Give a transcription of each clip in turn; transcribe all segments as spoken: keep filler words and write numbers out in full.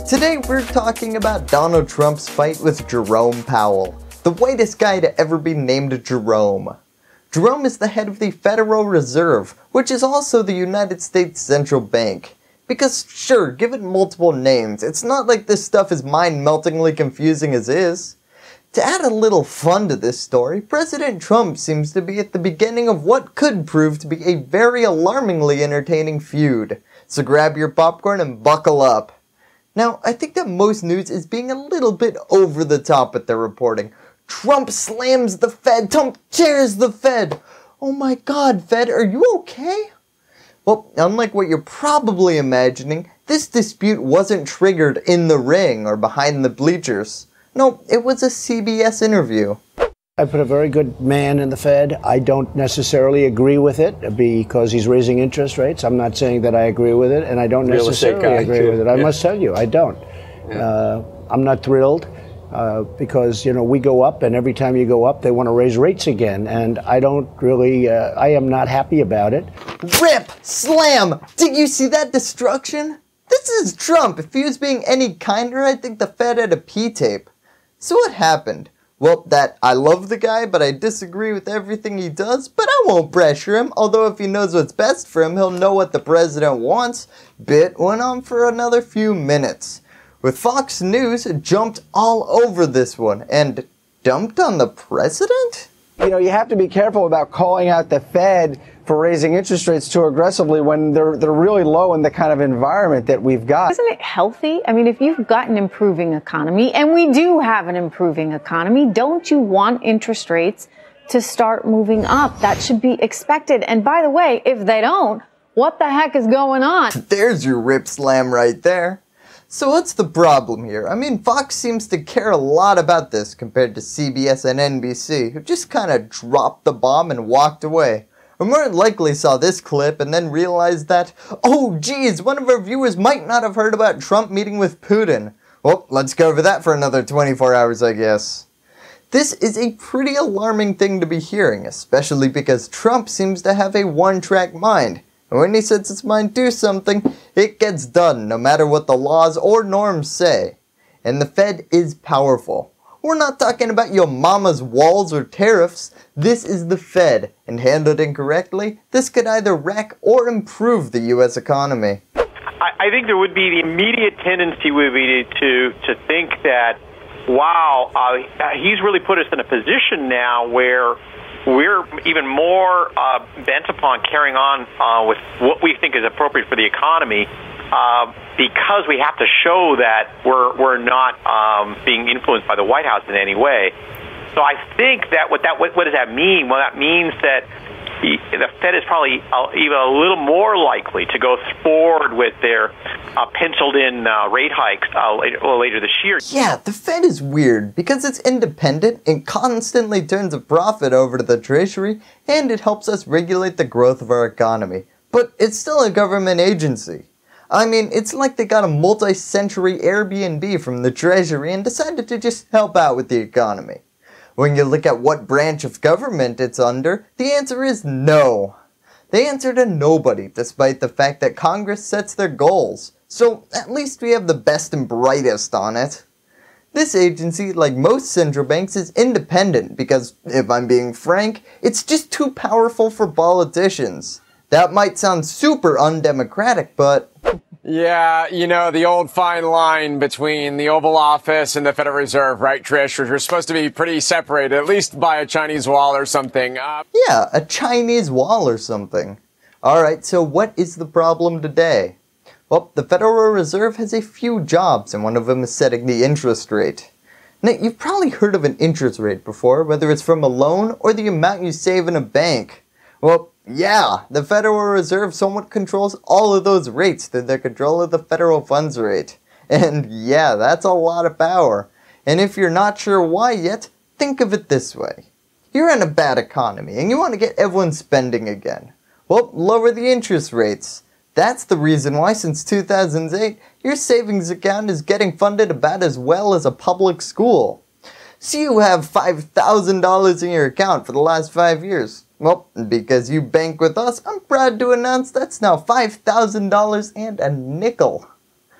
Today we're talking about Donald Trump's fight with Jerome Powell, the whitest guy to ever be named Jerome. Jerome is the head of the Federal Reserve, which is also the United States Central Bank. Because sure, give it multiple names, it's not like this stuff is mind-meltingly confusing as is. To add a little fun to this story, President Trump seems to be at the beginning of what could prove to be a very alarmingly entertaining feud. So grab your popcorn and buckle up. Now, I think that most news is being a little bit over the top with their reporting. Trump slams the Fed, Trump tears the Fed. Oh my god, Fed, are you okay? Well, unlike what you're probably imagining, this dispute wasn't triggered in the ring or behind the bleachers. No, it was a C B S interview. I put a very good man in the Fed. I don't necessarily agree with it because he's raising interest rates. I'm not saying that I agree with it, and I don't Real necessarily guy, agree too. with it. I Yeah. must tell you, I don't. Yeah. Uh, I'm not thrilled uh, because, you know, we go up, and every time you go up, they want to raise rates again, and I don't really, uh, I am not happy about it. Rip! Slam! Did you see that destruction? This is Trump. If he was being any kinder, I think the Fed had a P-tape. So what happened? Well, that I love the guy, but I disagree with everything he does, but I won't pressure him, although if he knows what's best for him, he'll know what the president wants. Bit went on for another few minutes, with Fox News jumped all over this one, and dumped on the president? You know, you have to be careful about calling out the Fed for raising interest rates too aggressively when they're they're really low in the kind of environment that we've got. Isn't it healthy? I mean, if you've got an improving economy, and we do have an improving economy, don't you want interest rates to start moving up? That should be expected. And by the way, if they don't, what the heck is going on? There's your rip slam right there. So what's the problem here? I mean, Fox seems to care a lot about this compared to C B S and N B C, who just kinda dropped the bomb and walked away. Or more than likely saw this clip and then realized that, oh geez, one of our viewers might not have heard about Trump meeting with Putin. Well, let's go over that for another twenty-four hours, I guess. This is a pretty alarming thing to be hearing, especially because Trump seems to have a one-track mind. And when he sets his mind to something, it gets done, no matter what the laws or norms say. And the Fed is powerful. We're not talking about your mama's walls or tariffs. This is the Fed, and handled incorrectly, this could either wreck or improve the U S economy. I, I think there would be the immediate tendency would be to to think that, wow, uh, he's really put us in a position now where we're even more uh, bent upon carrying on uh, with what we think is appropriate for the economy. Uh, because we have to show that we're we're not um, being influenced by the White House in any way. So I think that what that what, what does that mean? Well, that means that the, the Fed is probably uh, even a little more likely to go forward with their uh, penciled-in uh, rate hikes uh, later, well, later this year. Yeah, the Fed is weird because it's independent and constantly turns a profit over to the Treasury, and it helps us regulate the growth of our economy. But it's still a government agency. I mean, it's like they got a multi-century Airbnb from the Treasury and decided to just help out with the economy. When you look at what branch of government it's under, the answer is no. They answer to nobody, despite the fact that Congress sets their goals. So at least we have the best and brightest on it. This agency, like most central banks, is independent because, if I'm being frank, it's just too powerful for politicians. That might sound super undemocratic, but... Yeah, you know, the old fine line between the Oval Office and the Federal Reserve, right, Trish? We're supposed to be pretty separated, at least by a Chinese wall or something. Uh, yeah, a Chinese wall or something. Alright, so what is the problem today? Well, the Federal Reserve has a few jobs, and one of them is setting the interest rate. Now, you've probably heard of an interest rate before, whether it's from a loan or the amount you save in a bank. Well, yeah, the Federal Reserve somewhat controls all of those rates through their control of the federal funds rate. And yeah, that's a lot of power. And if you're not sure why yet, think of it this way. You're in a bad economy and you want to get everyone spending again. Well, lower the interest rates. That's the reason why since two thousand eight, your savings account is getting funded about as well as a public school. So you have five thousand dollars in your account for the last five years. Well, because you bank with us, I'm proud to announce that's now five thousand dollars and a nickel.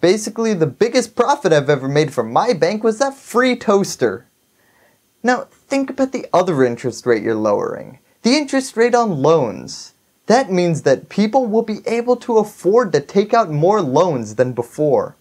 Basically, the biggest profit I've ever made from my bank was that free toaster. Now, think about the other interest rate you're lowering. The interest rate on loans. That means that people will be able to afford to take out more loans than before.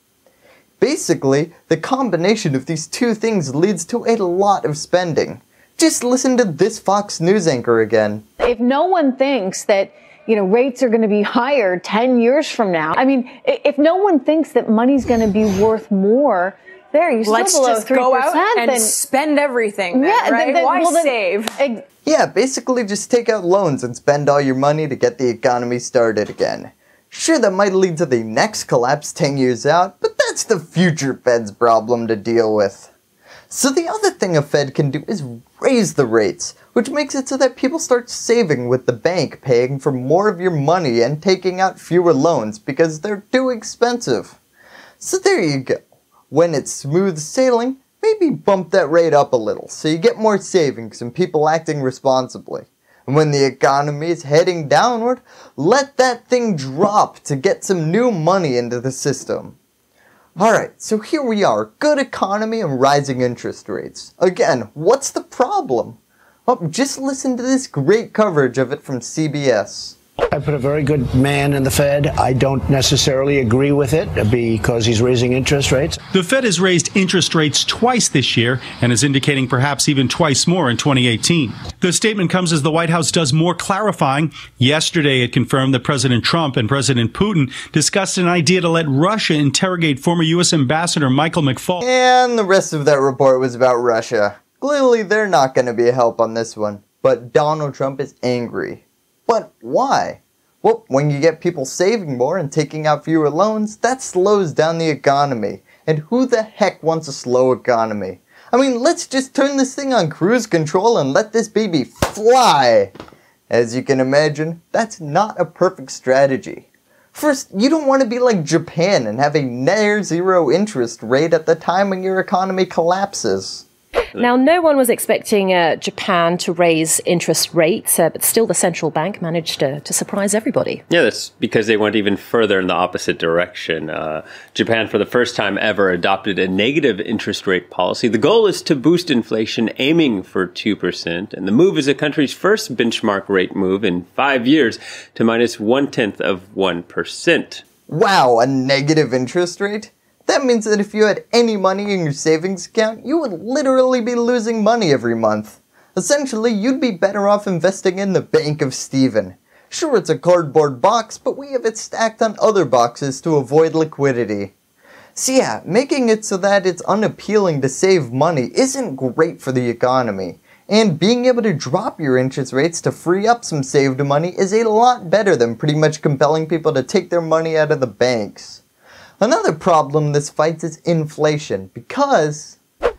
Basically, the combination of these two things leads to a lot of spending. Just listen to this Fox News anchor again. If no one thinks that, you know, rates are going to be higher ten years from now, I mean, if no one thinks that money's going to be worth more, there, you're still Let's below just three percent. go out and then, spend everything, then, yeah, right? Then, then, Why well, then, save? Ex- Yeah, basically just take out loans and spend all your money to get the economy started again. Sure, that might lead to the next collapse ten years out, but that's the future Fed's problem to deal with. So the other thing a Fed can do is raise the rates, which makes it so that people start saving with the bank paying for more of your money and taking out fewer loans because they're too expensive. So there you go. When it's smooth sailing, maybe bump that rate up a little so you get more savings and people acting responsibly. And when the economy is heading downward, let that thing drop to get some new money into the system. Alright, so here we are, good economy and rising interest rates. Again, what's the problem? Well, just listen to this great coverage of it from C B S. I put a very good man in the Fed. I don't necessarily agree with it because he's raising interest rates. The Fed has raised interest rates twice this year and is indicating perhaps even twice more in twenty eighteen. The statement comes as the White House does more clarifying. Yesterday, it confirmed that President Trump and President Putin discussed an idea to let Russia interrogate former U S Ambassador Michael McFaul. And the rest of that report was about Russia. Clearly, they're not going to be a help on this one. But Donald Trump is angry. But why? Well, when you get people saving more and taking out fewer loans, that slows down the economy. And who the heck wants a slow economy? I mean, let's just turn this thing on cruise control and let this baby fly. As you can imagine, that's not a perfect strategy. First, you don't want to be like Japan and have a near zero interest rate at the time when your economy collapses. Now, no one was expecting uh, Japan to raise interest rates, uh, but still the central bank managed to, to surprise everybody. Yeah, that's because they went even further in the opposite direction. Uh, Japan, for the first time ever, adopted a negative interest rate policy. The goal is to boost inflation, aiming for two percent. And the move is the country's first benchmark rate move in five years to minus one-tenth of one percent. Wow, a negative interest rate? That means that if you had any money in your savings account, you would literally be losing money every month. Essentially, you'd be better off investing in the Bank of Stephen. Sure, it's a cardboard box, but we have it stacked on other boxes to avoid liquidity. So yeah, making it so that it's unappealing to save money isn't great for the economy. And being able to drop your interest rates to free up some saved money is a lot better than pretty much compelling people to take their money out of the banks. Another problem this fights is inflation, because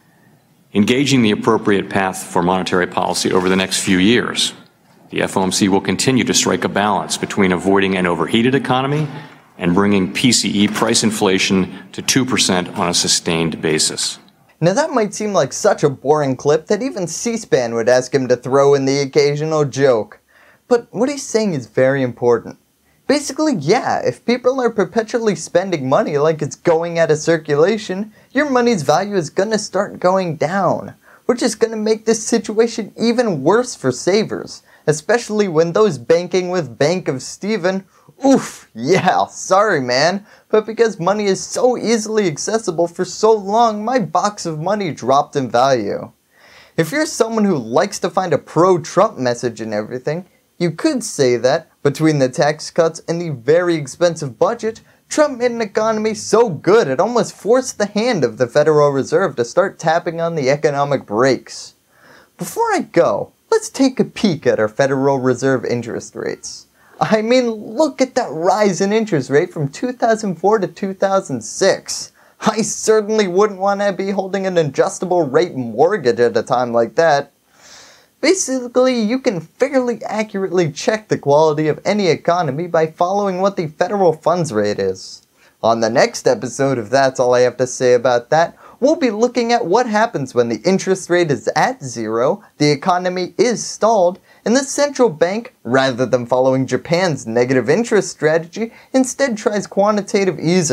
engaging the appropriate path for monetary policy over the next few years, the F O M C will continue to strike a balance between avoiding an overheated economy and bringing P C E price inflation to two percent on a sustained basis. Now that might seem like such a boring clip that even C-SPAN would ask him to throw in the occasional joke. But what he's saying is very important. Basically, yeah, if people are perpetually spending money like it's going out of circulation, your money's value is gonna start going down, which is gonna make this situation even worse for savers, especially when those banking with Bank of Stephen, oof, yeah, sorry man, but because money is so easily accessible for so long, my box of money dropped in value. If you're someone who likes to find a pro-Trump message in everything, you could say that, between the tax cuts and the very expensive budget, Trump made an economy so good it almost forced the hand of the Federal Reserve to start tapping on the economic brakes. Before I go, let's take a peek at our Federal Reserve interest rates. I mean, look at that rise in interest rate from two thousand four to two thousand six. I certainly wouldn't want to be holding an adjustable rate mortgage at a time like that. Basically, you can fairly accurately check the quality of any economy by following what the federal funds rate is. On the next episode of That's All I Have to Say About That, we'll be looking at what happens when the interest rate is at zero, the economy is stalled, and the central bank, rather than following Japan's negative interest strategy, instead tries quantitative easing.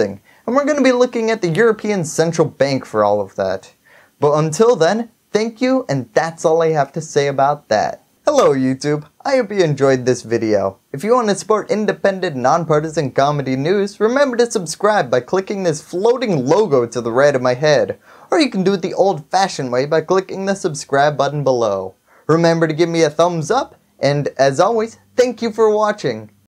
and we're going to be looking at the European Central Bank for all of that. But until then, thank you, and that's all I have to say about that. Hello YouTube, I hope you enjoyed this video. If you want to support independent, nonpartisan comedy news, remember to subscribe by clicking this floating logo to the right of my head. Or you can do it the old-fashioned way by clicking the subscribe button below. Remember to give me a thumbs up, and as always, thank you for watching.